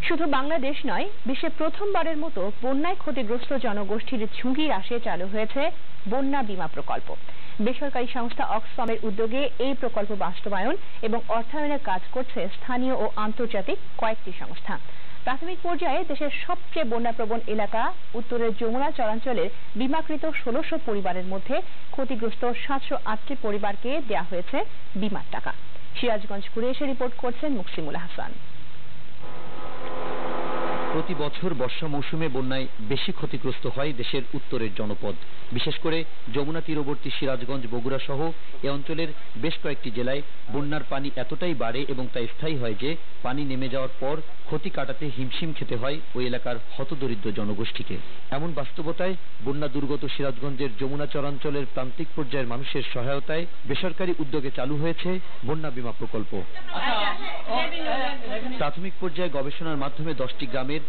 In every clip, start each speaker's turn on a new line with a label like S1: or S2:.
S1: শুধু বাংলাদেশ নয়, বিশ্বে প্রথমবারের মতো বন্যায় ক্ষতিগ্রস্ত জনগোষ্ঠীর ঝুঁকি হ্রাসে চালু হয়েছে বন্যা বীমা প্রকল্প। বেসরকারি সংস্থা অক্সফামের উদ্যোগে এই প্রকল্প বাস্তবায়ন এবং অর্থায়নের কাজ করছে স্থানীয় ও আন্তর্জাতিক কয়েকটি সংস্থা। প্রাথমিক পর্যায়ে দেশের সবচেয়ে বন্যাপ্রবণ এলাকা উত্তরের যমুনা চরাঞ্চলের বীমাকৃত ১৬০০ পরিবারের মধ্যে ক্ষতিগ্রস্ত ৭০৮টি পরিবারকে দেয়া হয়েছে বীমার টাকা। সিরাজগঞ্জ ঘুরে এসে রিপোর্ট করছেন মুকসিমুল হাসান।
S2: প্রতি বছর বর্ষা মৌসুমে বন্যায় বেশি ক্ষতিগ্রস্ত হয় দেশের উত্তরের জনপদ। বিশেষ করে যমুনা তীরবর্তী সিরাজগঞ্জ, বগুড়া সহ এ অঞ্চলের বেশ কয়েকটি জেলায় বন্যার পানি এতটাই বাড়ে এবং তা স্থায়ী হয় যে পানি নেমে যাওয়ার পর ক্ষতি কাটাতে হিমশিম খেতে হয় ওই এলাকার হতদরিদ্র জনগোষ্ঠীকে। এমন বাস্তবতায় বন্যা দুর্গত সিরাজগঞ্জের যমুনা চরাঞ্চলের প্রান্তিক পর্যায়ের মানুষের সহায়তায় বেসরকারি উদ্যোগে চালু হয়েছে বন্যা বীমা প্রকল্প। প্রাথমিক পর্যায়ে গবেষণার মাধ্যমে 10টি গ্রামের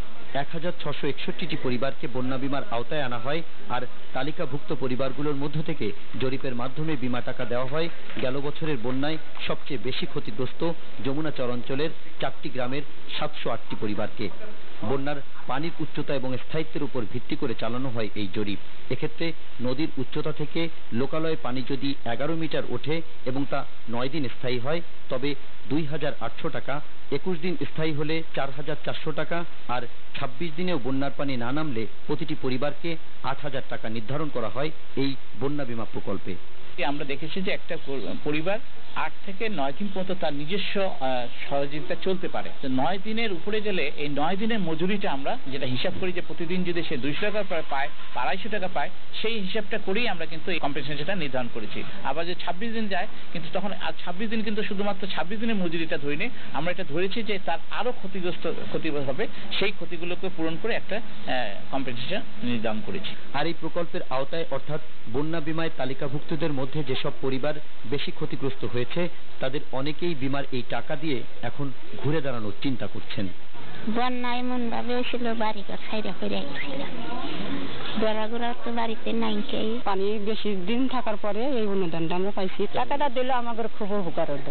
S2: ১৬৬১টি পরিবারকে বন্যা বীমার আওতায় আনা হয়, আর তালিকাভুক্ত পরিবারগুলোর মধ্য থেকে জরিপের মাধ্যমে বীমা টাকা দেওয়া হয় গেল বছরের বন্যায় সবচেয়ে বেশি ক্ষতিগ্রস্ত যমুনা চরাঞ্চলের 4টি গ্রামের ৭০৮টি পরিবারকে। বন্যার পানির উচ্চতা এবং স্থায়িত্বের উপর ভিত্তি করে চালানো হয় এই জরিপ। এক্ষেত্রে নদীর উচ্চতা থেকে লোকালয়ে পানি যদি 11 মিটার ওঠে এবং তা 9 দিন স্থায়ী হয় তবে ২,৮০০ টাকা, 21 দিন স্থায়ী হলে ৪,৪০০ টাকা, আর 26 দিনেও বন্যার পানি না নামলে প্রতিটি পরিবারকে ৮,০০০ টাকা নির্ধারণ করা হয় এই বন্যা বীমা প্রকল্পে।
S3: আমরা দেখেছি যে একটা পরিবার 8 থেকে 9 দিন পর্যন্ত তার নিজস্ব সহযোগিতা চলতে পারে। তো 9 দিনের উপরে গেলে এই 9 দিনের মজুরিটা আমরা যেটা হিসাব করি যে প্রতিদিন যদি সে 200 টাকা পায়, 250 টাকা পায়, সেই হিসাবটা করেই আমরা কিন্তু এই কম্পেনসেশনটা নির্ধারণ করেছি। আবার যে 26 দিন যায়, কিন্তু তখন আর 26 দিন কিন্তু শুধুমাত্র 26 দিনের মজুরিটা ধরিনি, আমরা এটা ধরেছি যে তার আরো ক্ষতি হবে, সেই ক্ষতিগুলোকে পূরণ করে একটা কম্পেনসেশন নির্ধারণ করেছি।
S2: আর এই প্রকল্পের আওতায় অর্থাৎ বন্যা বীমায় তালিকাভুক্তদের মধ্যে যেসব পরিবার বেশি ক্ষতিগ্রস্ত হয়েছে তাদের অনেকেই বীমার এই টাকা দিয়ে এখন ঘুরে দাঁড়ানোর চিন্তা করছেন।
S4: বন্যা এমন ভাবে হয়েছিল, বাড়ি ঘর ছাইরা করে গেছিলাম, ঘোরাঘোরা তো বাড়িতে নাই।
S5: পানি বেশি দিন থাকার পরে এই অনুদানটা আমরা পাইছি। টাকাটা দিলে আমাদের খুব উপকার হতো,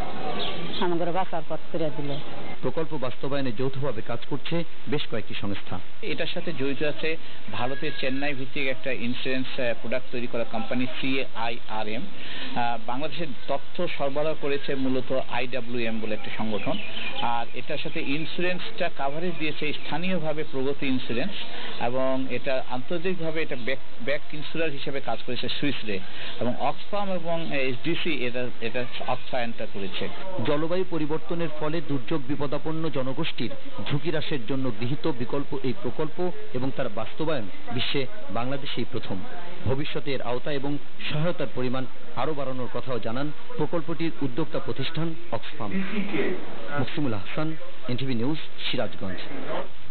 S5: আমাদের বাঁচার পথ করে দিল।
S2: প্রকল্প বাস্তবায়নে যৌথভাবে কাজ করছে বেশ কয়েকটি সংস্থা।
S3: এটার সাথে জড়িত আছে ভারতের চেন্নাই ভিত্তিক একটা ইন্স্যুরেন্স প্রোডাক্ট তৈরি করা কোম্পানি CIRM। বাংলাদেশের তথ্য সরবরাহ করেছে মূলত IWM বলে একটা সংগঠন। আর এটার সাথে ইন্স্যুরেন্সটা কাভারেজ দিয়েছে স্থানীয়ভাবে প্রগতি ইন্স্যুরেন্স, এবং এটা আন্তর্জাতিকভাবে এটা ব্যাক ইন্স্যুরার হিসেবে কাজ করেছে সুইসরে, এবং অক্সফাম এবং SDC এটা অর্থায়নটা করেছে।
S2: জলবায়ু পরিবর্তনের ফলে দুর্যোগ বিপদাপন্ন জনগোষ্ঠীর ঝুঁকি হ্রাসের জন্য গৃহীত বিকল্প এই প্রকল্প এবং তার বাস্তবায়ন বিশ্বে বাংলাদেশেই প্রথম। ভবিষ্যতে এর আওতা এবং সহায়তার পরিমাণ আরও বাড়ানোর কথাও জানান প্রকল্পটির উদ্যোক্তা প্রতিষ্ঠান Oxfam. Muksimul Hasan, NTV news, Sirajganj.